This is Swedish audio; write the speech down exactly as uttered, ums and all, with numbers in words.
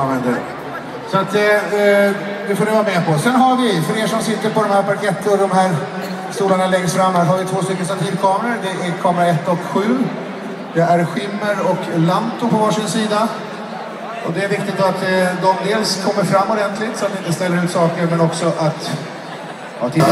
använder. Så att eh, det får ni vara med på. Sen har vi, för er som sitter på de här parketter och de här stolarna längst fram här, har vi två stycken stativkameror. Det är kamera ett och sju. Det är skimmer och lanto på varsin sida. Och det är viktigt att eh, de dels kommer fram ordentligt så att ni inte ställer ut saker, men också att... Ja, titta.